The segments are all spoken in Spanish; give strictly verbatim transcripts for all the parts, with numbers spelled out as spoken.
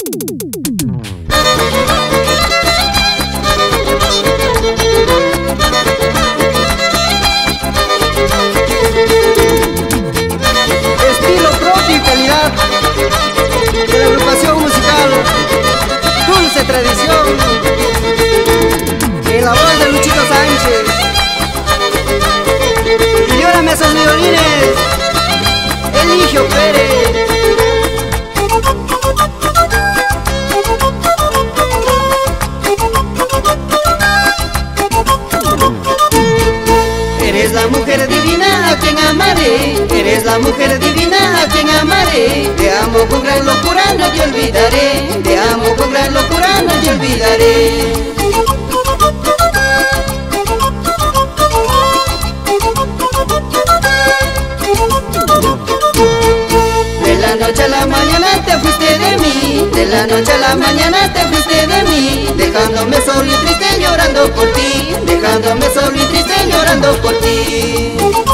Estilo propio y calidad de la agrupación musical Dulce Tradición, en la voz de Luchito Sánchez. Y llórame esos violines, Eligio Pérez. Eres la mujer divina a quien amaré, eres la mujer divina a quien amaré. Te amo con gran locura, no te olvidaré, te amo con gran locura, no te olvidaré. De la noche a la mañana te fuiste de mí, de la noche a la mañana te fuiste de mí, dejándome solo y triste llorando por ti, dejándome solo y triste llorando por ti.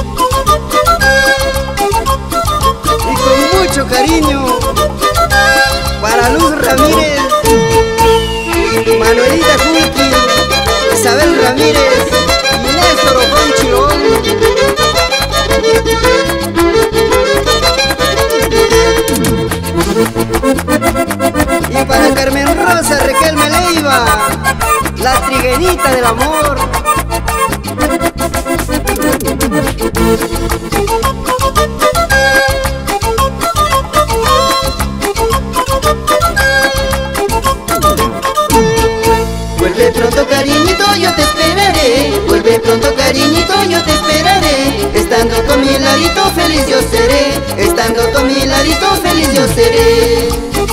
Y con mucho cariño para Luz Ramírez, Manuelita Culqui, Isabel Ramírez y Néstor Ocón Chirón. Y para Carmen Rosa Riquelme Leiva, la trigueñita del amor. Vuelve pronto cariñito, yo te esperaré, vuelve pronto cariñito, yo te esperaré. Estando tú a mi ladito feliz yo seré, estando tú a mi ladito feliz yo seré.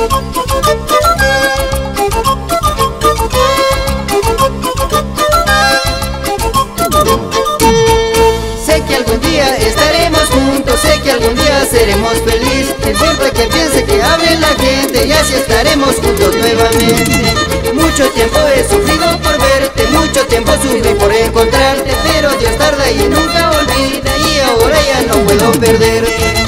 Sé que algún día estaremos juntos, sé que algún día seremos felices. No importa que piense que hable la gente, y así estaremos juntos nuevamente. Mucho tiempo he sufrido por verte, mucho tiempo sufrí por encontrarte, pero Dios tarda y nunca olvida, y ahora ya no puedo perderte.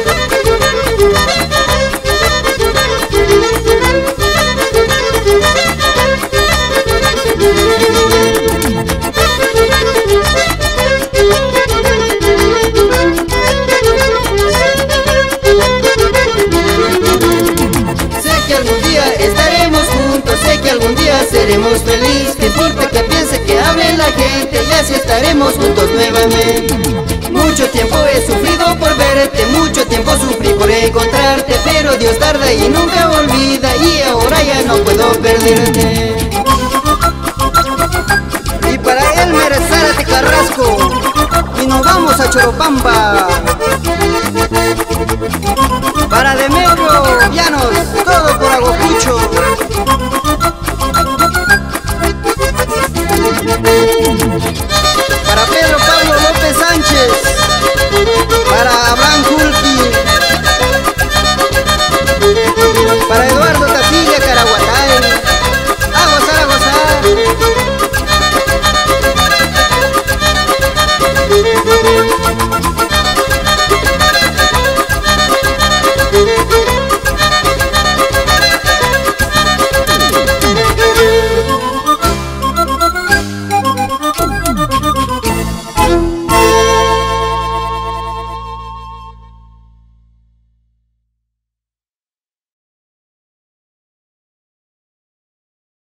Sé que algún día seremos felices, que importa que piense que hable la gente, y así estaremos juntos nuevamente. Mucho tiempo he sufrido por verte, mucho tiempo sufrí por encontrarte, pero Dios tarda y nunca olvida, y ahora ya no puedo perderte.